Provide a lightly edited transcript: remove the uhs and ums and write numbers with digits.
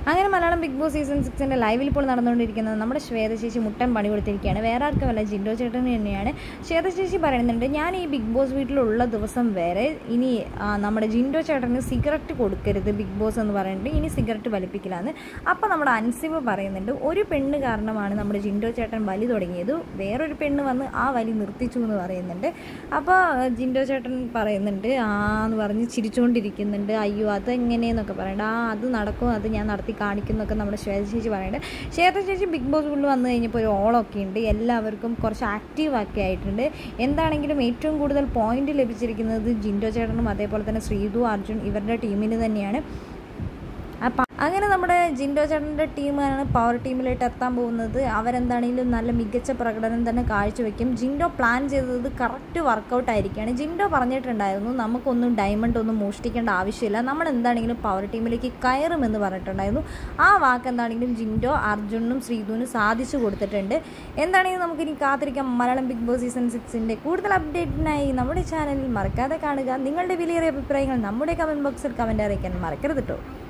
അങ്ങനെ Malayalam big boss season 6 ലൈവിൽ ഇപ്പോൾ നടന്നുകൊണ്ടിരിക്കുന്നത് നമ്മുടെ ശ്വേത ചേച്ചി മുട്ടൻ പണി കൊടുത്തിരിക്കുകയാണ്. വേറെ ആർക്കുമല്ല, ജിൻഡോ ചേട്ടൻ തന്നെയാണ്. ശ്വേത ചേച്ചി പറയുന്നുണ്ട്, ഞാൻ ഈ ബിഗ് ബോസ് വീട്ടിലുള്ള ദിവസം വരെ ഇനി നമ്മുടെ ജിൻഡോ ചേട്ടന് സിഗരറ്റ് കൊടുക്കരുത് ബിഗ് ബോസ് എന്ന് പറഞ്ഞിട്ട് ഇനി സിഗരറ്റ് വലിപ്പിക്കില്ലാന്ന്. അപ്പോൾ നമ്മുടെ അൻസിബ് പറയുന്നുണ്ട്, ഒരു പെണ്ണ് കാരണമാണ് നമ്മുടെ ജിൻഡോ ചേട്ടൻ വലി തുടങ്ങിയത്, വേറൊരു പെണ്ണ് വന്ന് ആ വലി നിർത്തിച്ചു എന്ന് പറയുന്നുണ്ട്. അപ്പോൾ ജിൻഡോ ചേട്ടൻ പറയുന്നുണ്ട് എന്ന് പറഞ്ഞ് ചിരിച്ചുകൊണ്ടിരിക്കുന്നുണ്ട്. അയ്യോ അതെങ്ങനെയെന്നൊക്കെ പറയുന്നുണ്ട്. അത് നടക്കും, അത് ഞാൻ നടത്തി കാണിക്കുന്നൊക്കെ നമ്മുടെ ശ്വേത ചേച്ചി പറയുന്നുണ്ട്. ശ്വേത ചേച്ചി ബിഗ് ബോസ് വീട്ടിൽ വന്നു കഴിഞ്ഞപ്പോൾ ഒരു ഓളൊക്കെ ഉണ്ട്, എല്ലാവർക്കും കുറച്ച് ആക്റ്റീവാക്കി ആയിട്ടുണ്ട്. എന്താണെങ്കിലും ഏറ്റവും കൂടുതൽ പോയിന്റ് ലഭിച്ചിരിക്കുന്നത് ജിൻഡോ ചേട്ടനും അതേപോലെ തന്നെ ശ്രീതു, അർജുൻ ഇവരുടെ ടീമിന് തന്നെയാണ്. അപ്പം അങ്ങനെ നമ്മുടെ ജിൻഡോ ചേട്ടൻ്റെ ടീമാണ് പവർ ടീമിലായിട്ട് എത്താൻ പോകുന്നത്. അവരെന്താണെങ്കിലും നല്ല മികച്ച പ്രകടനം തന്നെ കാഴ്ചവെക്കും. ജിൻഡോ പ്ലാൻ ചെയ്തത് കറക്റ്റ് വർക്കൗട്ട് ആയിരിക്കുകയാണ്. ജിൻഡോ പറഞ്ഞിട്ടുണ്ടായിരുന്നു, നമുക്കൊന്നും ഡയമണ്ട് ഒന്നും മോഷ്ടിക്കേണ്ട ആവശ്യമില്ല, നമ്മൾ എന്താണെങ്കിലും പവർ ടീമിലേക്ക് കയറുമെന്ന് പറഞ്ഞിട്ടുണ്ടായിരുന്നു. ആ വാക്ക് എന്താണെങ്കിലും ജിൻഡോ അർജുനും ശ്രീധുവിനും സാധിച്ചു കൊടുത്തിട്ടുണ്ട്. എന്താണെങ്കിലും നമുക്കിനി കാത്തിരിക്കാം മലയാളം ബിഗ് ബോസ് സീസൺ 6 കൂടുതൽ അപ്ഡേറ്റിനായി നമ്മുടെ ചാനലിൽ മറക്കാതെ കാണുക. നിങ്ങളുടെ വിലയേറിയ അഭിപ്രായങ്ങൾ നമ്മുടെ കമൻറ്റ് ബോക്സിൽ കമൻറ്റ് അറിയിക്കാൻ മറക്കരുത് കേട്ടോ.